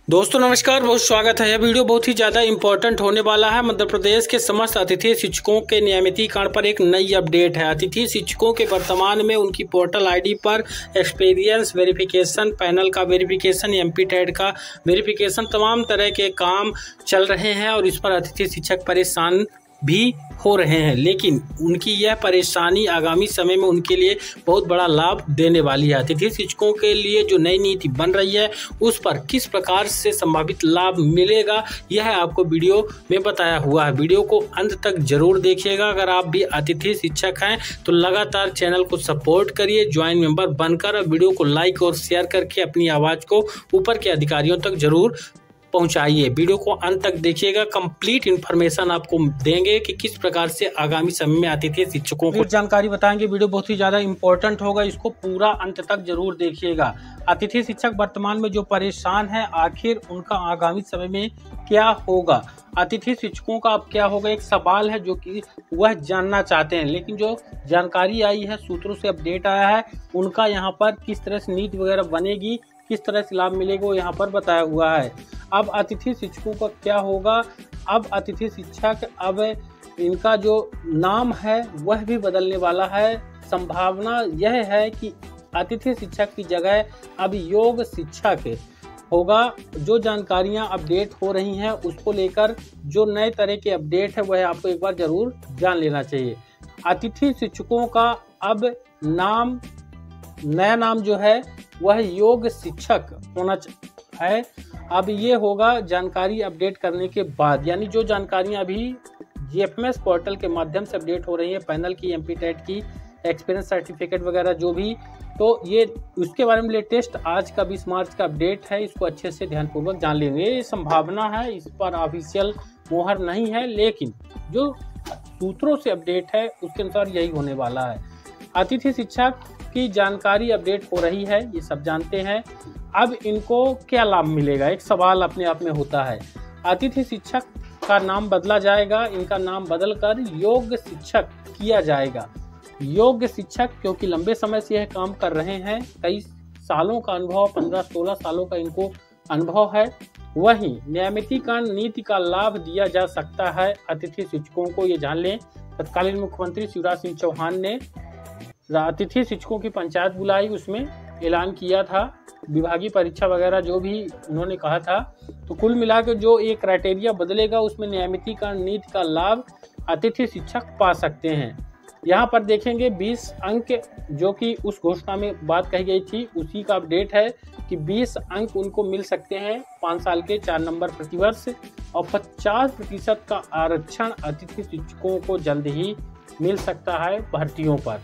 दोस्तों नमस्कार, बहुत स्वागत है। यह वीडियो बहुत ही ज़्यादा इंपॉर्टेंट होने वाला है। मध्य प्रदेश के समस्त अतिथि शिक्षकों के नियमितीकरण पर एक नई अपडेट है। अतिथि शिक्षकों के वर्तमान में उनकी पोर्टल आईडी पर एक्सपीरियंस वेरिफिकेशन, पैनल का वेरिफिकेशन, एमपी टेट का वेरिफिकेशन, तमाम तरह के काम चल रहे हैं और इस पर अतिथि शिक्षक परेशान भी हो रहे हैं। लेकिन उनकी यह परेशानी आगामी समय में उनके लिए बहुत बड़ा लाभ देने वाली है। अतिथि शिक्षकों के लिए जो नई नीति बन रही है उस पर किस प्रकार से संभावित लाभ मिलेगा, यह आपको वीडियो में बताया हुआ है। वीडियो को अंत तक जरूर देखिएगा। अगर आप भी अतिथि शिक्षक हैं तो लगातार चैनल को सपोर्ट करिए, ज्वाइन मेंबर बनकर, और वीडियो को लाइक और शेयर करके अपनी आवाज़ को ऊपर के अधिकारियों तक जरूर पहुंचाइए। वीडियो को अंत तक देखिएगा। कंप्लीट इन्फॉर्मेशन आपको देंगे कि किस प्रकार से आगामी समय में अतिथि शिक्षकों को जानकारी बताएंगे। वीडियो बहुत ही ज़्यादा इंपॉर्टेंट होगा, इसको पूरा अंत तक जरूर देखिएगा। अतिथि शिक्षक वर्तमान में जो परेशान है, आखिर उनका आगामी समय में क्या होगा, अतिथि शिक्षकों का अब क्या होगा, एक सवाल है जो कि वह जानना चाहते हैं। लेकिन जो जानकारी आई है, सूत्रों से अपडेट आया है, उनका यहाँ पर किस तरह से नीति वगैरह बनेगी, किस तरह से लाभ मिलेगा, वो यहाँ पर बताया हुआ है। अब अतिथि शिक्षकों का क्या होगा, अब अतिथि शिक्षक, अब इनका जो नाम है वह भी बदलने वाला है। संभावना यह है कि अतिथि शिक्षक की जगह अब योग शिक्षक होगा। जो जानकारियां अपडेट हो रही हैं उसको लेकर जो नए तरह के अपडेट है वह आपको एक बार जरूर जान लेना चाहिए। अतिथि शिक्षकों का अब नया नाम जो है वह योग शिक्षक होना है। अब ये होगा जानकारी अपडेट करने के बाद, यानी जो जानकारियां अभी जीएफएमएस पोर्टल के माध्यम से अपडेट हो रही है, पैनल की, एमपी टेट की, एक्सपीरियंस सर्टिफिकेट वगैरह जो भी, तो ये उसके बारे में लेटेस्ट आज का 20 मार्च का अपडेट है। इसको अच्छे से ध्यानपूर्वक जान लेंगे। ये संभावना है, इस पर ऑफिशियल मोहर नहीं है, लेकिन जो सूत्रों से अपडेट है उसके अनुसार यही होने वाला है। अतिथि शिक्षक की जानकारी अपडेट हो रही है, ये सब जानते हैं। अब इनको क्या लाभ मिलेगा, एक सवाल अपने आप में होता है। अतिथि शिक्षक का नाम बदला जाएगा, इनका नाम बदलकर योग शिक्षक किया जाएगा। योग शिक्षक क्योंकि लंबे समय से यह काम कर रहे हैं, कई सालों का अनुभव, 15-16 सालों का इनको अनुभव है। वहीं नियमितीकरण नीति का लाभ दिया जा सकता है अतिथि शिक्षकों को, ये जान लें। तत्कालीन मुख्यमंत्री शिवराज सिंह चौहान ने अतिथि शिक्षकों की पंचायत बुलाई, उसमें ऐलान किया था, विभागीय परीक्षा वगैरह जो भी उन्होंने कहा था। तो कुल मिलाकर जो एक क्राइटेरिया बदलेगा उसमें नियमितीकरण नीति का लाभ अतिथि शिक्षक पा सकते हैं। यहाँ पर देखेंगे 20 अंक जो कि उस घोषणा में बात कही गई थी, उसी का अपडेट है कि 20 अंक उनको मिल सकते हैं 5 साल के 4 नंबर प्रतिवर्ष, और 50% का आरक्षण अतिथि शिक्षकों को जल्द ही मिल सकता है भर्तियों पर।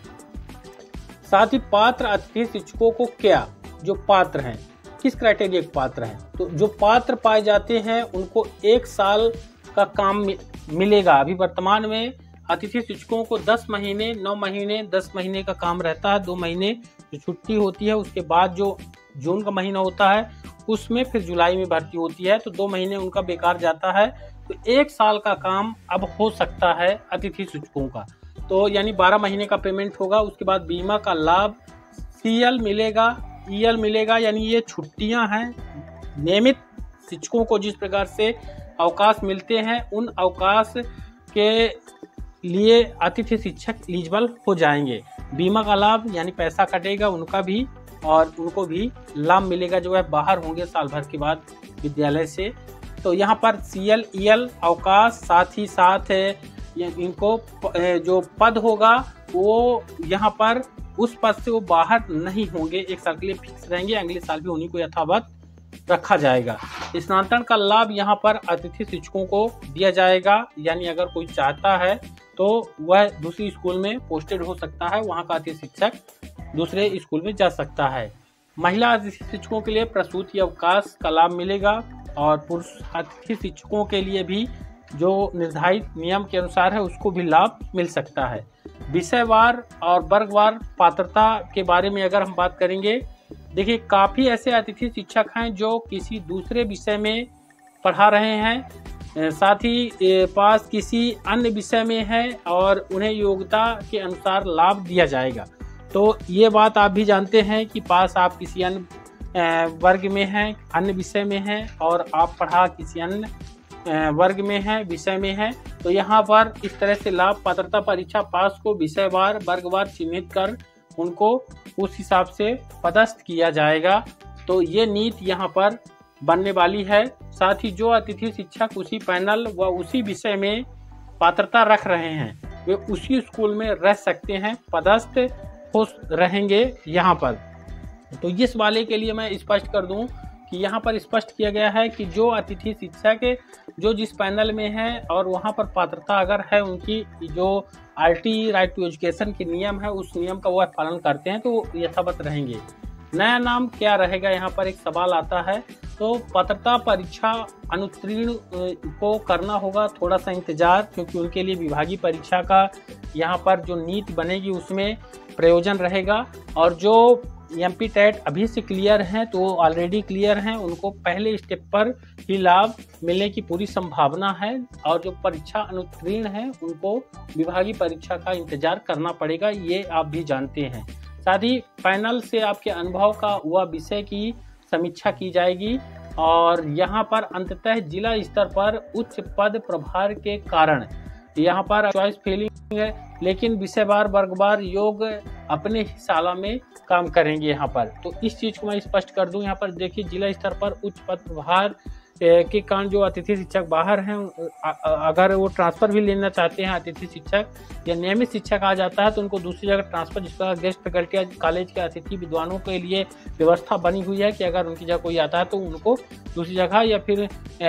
साथ ही पात्र अतिथि शिक्षकों को क्या, जो पात्र हैं, किस क्राइटेरिया के पात्र हैं, तो जो पात्र पाए जाते हैं उनको 1 साल का काम मिलेगा। अभी वर्तमान में अतिथि शिक्षकों को 10 महीने, 9 महीने, 10 महीने का काम रहता है। 2 महीने जो छुट्टी होती है, उसके बाद जो जून का महीना होता है उसमें फिर जुलाई में भर्ती होती है, तो 2 महीने उनका बेकार जाता है। तो 1 साल का काम अब हो सकता है अतिथि शिक्षकों का, तो यानी 12 महीने का पेमेंट होगा। उसके बाद बीमा का लाभ, सीएल मिलेगा, ईएल मिलेगा, यानी ये छुट्टियां हैं। नियमित शिक्षकों को जिस प्रकार से अवकाश मिलते हैं, उन अवकाश के लिए अतिथि शिक्षक एलिजिबल हो जाएंगे। बीमा का लाभ यानी पैसा कटेगा उनका भी, और उनको भी लाभ मिलेगा जो है बाहर होंगे साल भर के बाद विद्यालय से। तो यहाँ पर सीएल, ईएल, अवकाश, साथ ही साथ इनको जो पद होगा वो यहाँ पर उस पद से वो बाहर नहीं होंगे, 1 साल के लिए फिक्स रहेंगे, अगले साल भी उन्हीं को यथावत रखा जाएगा। स्थानांतरण का लाभ यहाँ पर अतिथि शिक्षकों को दिया जाएगा, यानी अगर कोई चाहता है तो वह दूसरी स्कूल में पोस्टेड हो सकता है, वहाँ का अतिथि शिक्षक दूसरे स्कूल में जा सकता है। महिला अतिथि शिक्षकों के लिए प्रसूति अवकाश का लाभ मिलेगा, और पुरुष अतिथि शिक्षकों के लिए भी जो निर्धारित नियम के अनुसार है उसको भी लाभ मिल सकता है। विषयवार और वर्गवार पात्रता के बारे में अगर हम बात करेंगे, देखिए काफ़ी ऐसे अतिथि शिक्षक हैं जो किसी दूसरे विषय में पढ़ा रहे हैं, साथ ही पास किसी अन्य विषय में है, और उन्हें योग्यता के अनुसार लाभ दिया जाएगा। तो ये बात आप भी जानते हैं कि पास आप किसी अन्य वर्ग में हैं, अन्य विषय में हैं, और आप पढ़ा किसी अन्य वर्ग में है, विषय में है, तो यहाँ पर इस तरह से लाभ पात्रता परीक्षा पास को विषयवार वर्गवार चिन्हित कर उनको उस हिसाब से पदस्थ किया जाएगा। तो ये नीति यहाँ पर बनने वाली है। साथ ही जो अतिथि शिक्षक उसी पैनल व उसी विषय में पात्रता रख रहे हैं वे उसी स्कूल में रह सकते हैं, पदस्थ हो रहेंगे यहाँ पर। तो इस वाले के लिए मैं स्पष्ट कर दूं कि यहाँ पर स्पष्ट किया गया है कि जो अतिथि शिक्षक जो जिस पैनल में है और वहाँ पर पात्रता अगर है, उनकी जो RT राइट टू एजुकेशन के नियम है उस नियम का वह पालन करते हैं, तो वो यथावत रहेंगे। नया नाम क्या रहेगा, यहाँ पर एक सवाल आता है। तो पात्रता परीक्षा अनुत्तीर्ण को करना होगा थोड़ा सा इंतजार, क्योंकि उनके लिए विभागीय परीक्षा का यहाँ पर जो नीति बनेगी उसमें प्रयोजन रहेगा। और जो MP टेट अभी से क्लियर हैं तो ऑलरेडी क्लियर हैं, उनको पहले स्टेप पर ही लाभ मिलने की पूरी संभावना है। और जो परीक्षा अनुत्तीर्ण है उनको विभागीय परीक्षा का इंतजार करना पड़ेगा, ये आप भी जानते हैं। साथ ही पैनल से आपके अनुभव का व विषय की समीक्षा की जाएगी। और यहाँ पर अंततः जिला स्तर पर उच्च पद प्रभार के कारण यहाँ पर चॉइस फिलिंग है, लेकिन विषयवार वर्गवार योग अपने ही शाला में काम करेंगे यहाँ पर। तो इस चीज़ को मैं स्पष्ट कर दूं। यहाँ पर देखिए, जिला स्तर पर उच्च पद प्रभार के कारण जो अतिथि शिक्षक बाहर हैं, अगर वो ट्रांसफ़र भी लेना चाहते हैं, अतिथि शिक्षक या नियमित शिक्षक आ जाता है तो उनको दूसरी जगह ट्रांसफ़र, जिसका गेस्ट फैकल्टी कॉलेज के अतिथि विद्वानों के लिए व्यवस्था बनी हुई है कि अगर उनकी जगह कोई आता है तो उनको दूसरी जगह, या फिर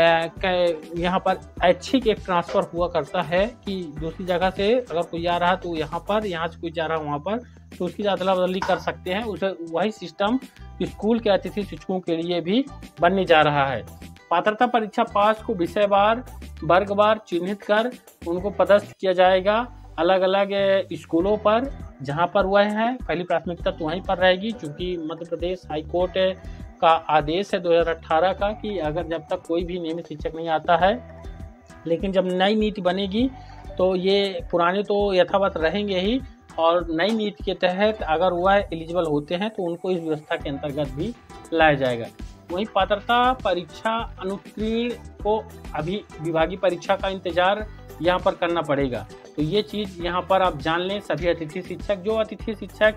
यहाँ पर ऐच्छिक एक ट्रांसफ़र हुआ करता है कि दूसरी जगह से अगर कोई आ रहा है तो यहाँ पर, यहाँ से कोई जा रहा है वहाँ पर, तो उसकी अदला बदली कर सकते हैं। उसे वही सिस्टम स्कूल के अतिथि शिक्षकों के लिए भी बनने जा रहा है। पात्रता परीक्षा पास को विषयवार वर्गवार चिन्हित कर उनको पदस्थ किया जाएगा अलग अलग स्कूलों पर जहां पर वह है। पहली प्राथमिकता तो वहीं पर रहेगी, क्योंकि मध्य प्रदेश हाई कोर्ट का आदेश है 2018 का कि अगर जब तक कोई भी नियमित शिक्षक नहीं आता है, लेकिन जब नई नीति बनेगी तो ये पुराने तो यथावत रहेंगे ही, और नई नीति के तहत अगर वह एलिजिबल होते हैं तो उनको इस व्यवस्था के अंतर्गत भी लाया जाएगा। वहीं पात्रता परीक्षा अनुत्तीर्ण को अभी विभागीय परीक्षा का इंतजार यहाँ पर करना पड़ेगा। तो ये चीज़ यहाँ पर आप जान लें। सभी अतिथि शिक्षक, जो अतिथि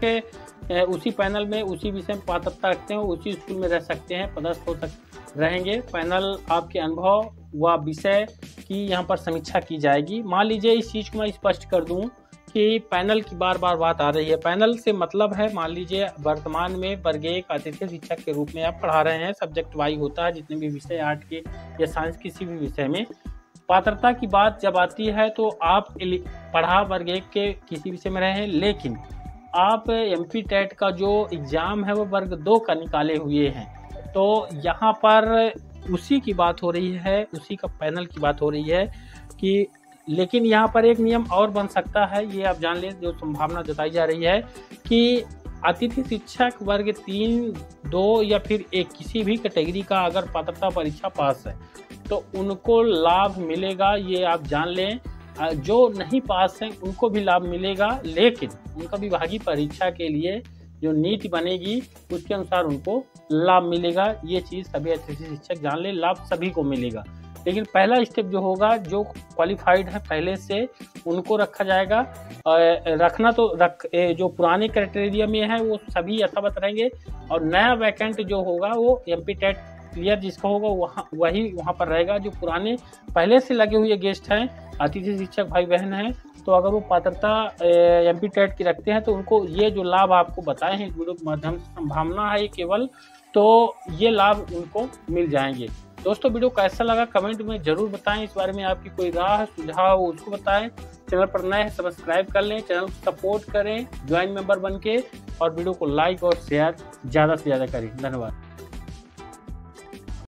शिक्षक उसी पैनल में उसी विषय में पात्रता रखते हैं, उसी स्कूल में रह सकते हैं, पदस्थ हो रहेंगे। पैनल आपके अनुभव व विषय की यहाँ पर समीक्षा की जाएगी। मान लीजिए, इस चीज़ को मैं स्पष्ट कर दूँ कि पैनल की बार बार बात आ रही है। पैनल से मतलब है, मान लीजिए वर्तमान में वर्ग 1 अतिथि शिक्षक के रूप में आप पढ़ा रहे हैं, सब्जेक्ट वाइज होता है, जितने भी विषय आर्ट के या साइंस किसी भी विषय में। पात्रता की बात जब आती है तो आप पढ़ा वर्ग 1 के किसी विषय में रहे हैं, लेकिन आप MP टेट का जो एग्ज़ाम है वो वर्ग 2 का निकाले हुए हैं। तो यहाँ पर उसी की बात हो रही है, उसी का पैनल की बात हो रही है कि, लेकिन यहाँ पर एक नियम और बन सकता है, ये आप जान लें। जो संभावना जताई जा रही है कि अतिथि शिक्षक वर्ग 3, 2 या फिर 1 किसी भी कैटेगरी का अगर पात्रता परीक्षा पास है तो उनको लाभ मिलेगा, ये आप जान लें। जो नहीं पास हैं उनको भी लाभ मिलेगा, लेकिन उनका विभागीय परीक्षा के लिए जो नीति बनेगी उसके अनुसार उनको लाभ मिलेगा। ये चीज़ सभी अतिथि शिक्षक जान लें, लाभ सभी को मिलेगा। लेकिन पहला स्टेप जो होगा, जो क्वालिफाइड है पहले से उनको रखा जाएगा। रखना तो जो पुराने क्राइटेरिया में है वो सभी यथावत रहेंगे, और नया वैकेंट जो होगा वो MP टेट क्लियर जिसका होगा वहाँ पर रहेगा। जो पुराने पहले से लगे हुए गेस्ट हैं, अतिथि शिक्षक भाई बहन हैं, तो अगर वो पात्रता MP टेट की रखते हैं तो उनको ये जो लाभ आपको बताए हैं वीडियो के माध्यम से, संभावना है केवल, तो ये लाभ उनको मिल जाएंगे। दोस्तों, वीडियो कैसा लगा कमेंट में जरूर बताएं। इस बारे में आपकी कोई राय सुझाव हो उसको बताएं। चैनल पर नए हैं सब्सक्राइब कर लें, चैनल को सपोर्ट करें ज्वाइन मेंबर बन के, और वीडियो को लाइक और शेयर ज़्यादा से ज़्यादा करें। धन्यवाद।